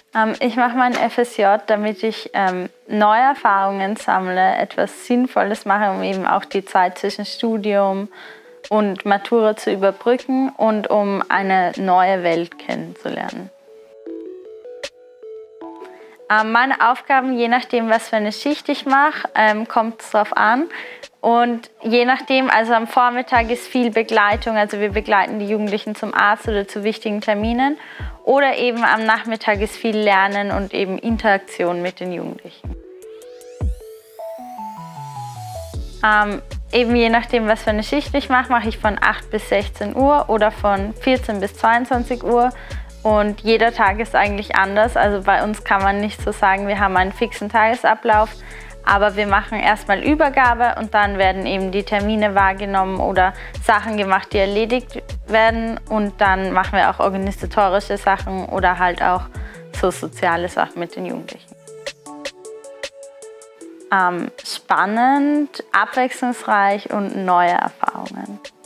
Ich mache mein FSJ, damit ich neue Erfahrungen sammle, etwas Sinnvolles mache, um eben auch die Zeit zwischen Studium und Matura zu überbrücken und um eine neue Welt kennenzulernen. Meine Aufgaben, je nachdem, was für eine Schicht ich mache, kommt es drauf an. Und je nachdem, also am Vormittag ist viel Begleitung, also wir begleiten die Jugendlichen zum Arzt oder zu wichtigen Terminen. Oder eben am Nachmittag ist viel Lernen und eben Interaktion mit den Jugendlichen. Eben je nachdem, was für eine Schicht ich mache, mache ich von 8 bis 16 Uhr oder von 14 bis 22 Uhr. Und jeder Tag ist eigentlich anders. Also bei uns kann man nicht so sagen, wir haben einen fixen Tagesablauf. Aber wir machen erstmal Übergabe und dann werden eben die Termine wahrgenommen oder Sachen gemacht, die erledigt werden. Und dann machen wir auch organisatorische Sachen oder halt auch so soziale Sachen mit den Jugendlichen. Spannend, abwechslungsreich und neue Erfahrungen.